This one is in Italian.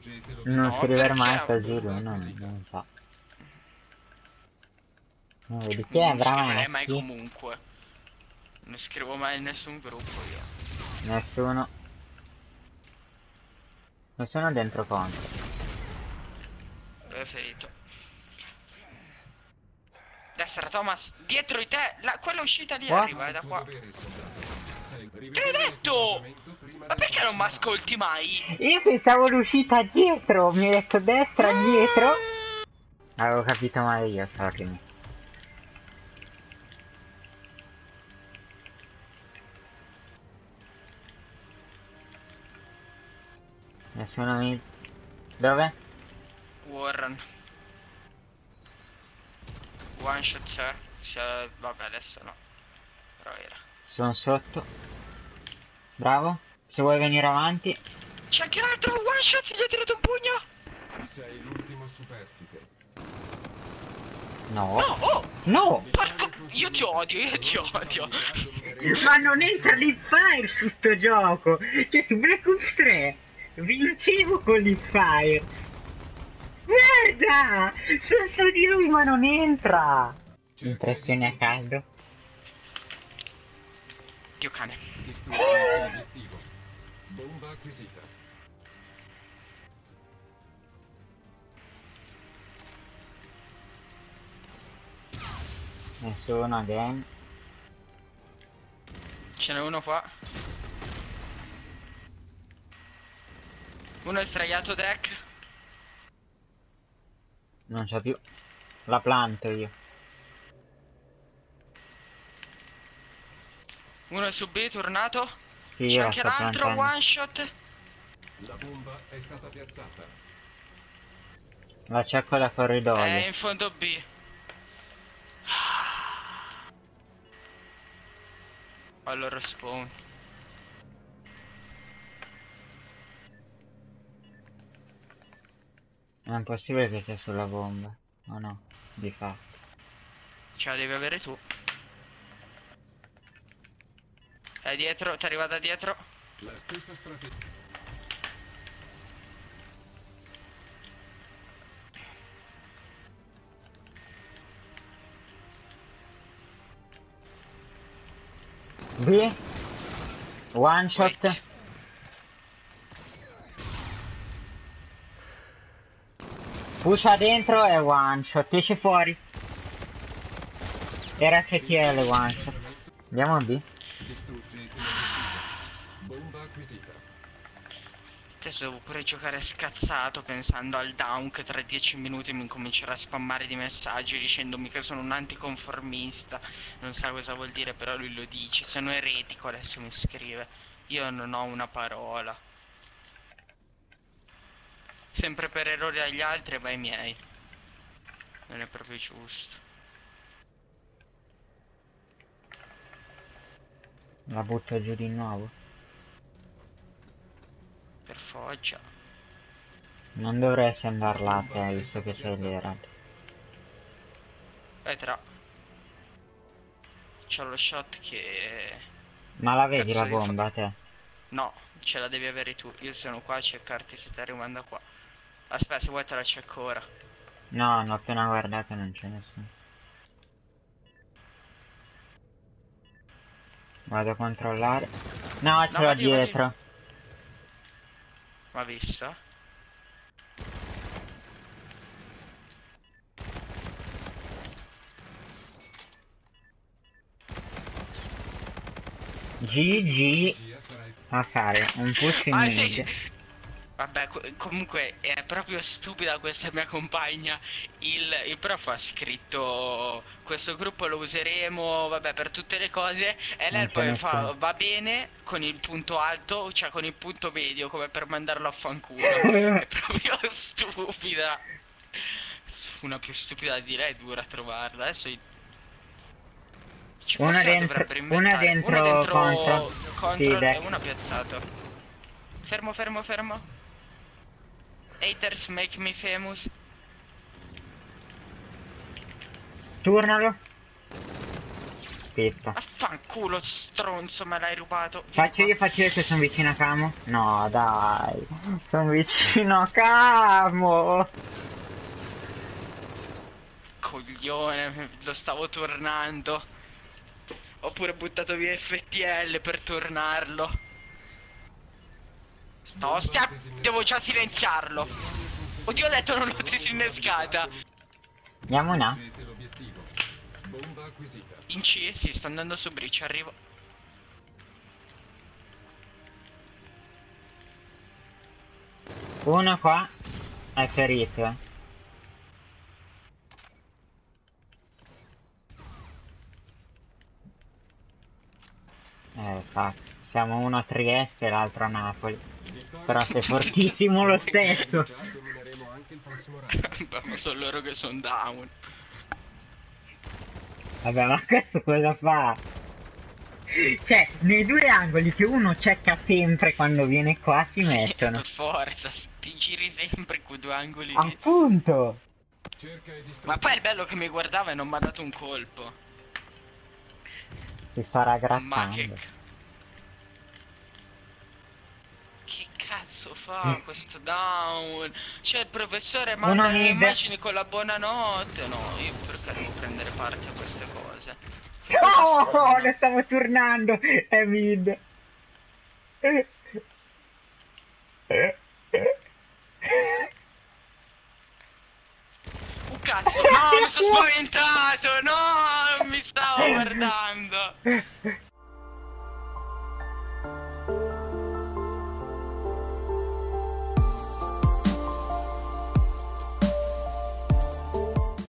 Non No, scrivere mai perché così lui, non so. Non vedi chi è non scriverei mai Brameschi? comunque. Non scrivo mai in nessun gruppo io. Nessuno. Nessuno dentro conto. Preferito. Destra Thomas, dietro di te, quella uscita lì What? arriva, è da qua. Te l'ho detto! Ma perché non mi ascolti mai? Io pensavo l'uscita dietro, mi hai detto destra, dietro. Avevo capito male io, sorry. Nessuno mi... Dove? Warren. One shot c'è. Vabbè, adesso no. Però era. Sono sotto. Bravo. Se vuoi venire avanti. C'è anche un altro one shot, gli ho tirato un pugno. Sei l'ultimo superstite. No. No, oh! No! Porco! Io ti odio, io ti odio. Ma non entra l'Hipfire su sto gioco! Cioè su Black Ops 3 vincevo con l'Hipfire! Guarda! Sono su di lui ma non entra! Impressioni a caldo. Dio cane. Distruggete l'obiettivo. Bomba acquisita. Nessuno again. Ce n'è uno qua. Uno è sdraiato deck. Non c'ho più. La planto io. Uno è su B, tornato. Sì, C'è io la anche sto l'altro plantando. one shot. La bomba è stata piazzata. La cerco da È corridoio. in fondo B. Allora spawn. Non è possibile che sia sulla bomba. O no? Di fatto. Ce la devi avere tu. È dietro, ti arriva da dietro. La stessa strategia. B. One shot. Wait. Pusha dentro e one shot. Esce fuori. Era STL one shot. Andiamo a B. Distruggete l'obiettivo. Bomba acquisita. Adesso devo pure giocare scazzato pensando al down che tra 10 minuti mi incomincerà a spammare di messaggi dicendomi che sono un anticonformista. Non sa cosa vuol dire, però lui lo dice. Sono eretico, adesso mi scrive. Io non ho una parola. Sempre per errori agli altri e vai ai miei. Non è proprio giusto. La butto giù di nuovo. Per foggia. Non dovresti andare là te, visto che sei l'Herald. Vai tra. C'ho lo shot che... Ma la vedi Cazzo la di bomba te? No, ce la devi avere tu. Io sono qua a cercarti se ti arrivando qua. Aspetta, se vuoi te la cerco ora. No, l'ho appena guardato e non c'è nessuno. Vado a controllare. No, ce No, l'ho vadi, dietro. Ma vista? GG Strategia sarà a fare un push in Ah mid. sì. Vabbè, comunque è proprio stupida questa mia compagna. Il prof ha scritto questo gruppo lo useremo, vabbè, per tutte le cose. E Non lei c'è poi fa nessuno. va bene con il punto alto, cioè con il punto medio, come per mandarlo a fanculo. È proprio stupida. Una più stupida di lei dura trovarla. Adesso ci Una fosse la dentro, dovrebbero una inventare. Una dentro contro. dentro Sì, control e destra. una piazzato. Fermo, fermo, fermo. Haters make me famous. Turnalo. Aspetta. Affanculo, stronzo, me l'hai rubato. Faccio io che sono vicino a Camo? No, dai. Sono vicino a Camo. Coglione, lo stavo tornando. Ho pure buttato via FTL per tornarlo. Devo già silenziarlo. Oddio, ho letto non l'ho disinnescata. Andiamo una. Distruggete l'obiettivo. Bomba acquisita. In C, sì, sto andando su Breach, arrivo. Uno qua. È ferito. Infatti. Siamo uno a Trieste e l'altro a Napoli. Vittoria. Però sei fortissimo lo stesso. Già domineremo anche il prossimo round. Beh, ma sono loro che sono down. Vabbè, ma questo cosa fa? Cioè, nei due angoli che uno checca sempre quando viene qua si mettono. Per forza, ti giri sempre con due angoli lì. Appunto! Cerca e distruggi. Ma poi il bello che mi guardava e non mi ha dato un colpo. Si starà Ma grattando. che cazzo fa questo down? Cioè il professore Una manda le mid. immagini con la buonanotte. No, io perché devo prendere parte a queste cose? Oh, lo stavo tornando! È mid! Cazzo, no, mi sono spaventato! No, non mi stavo guardando!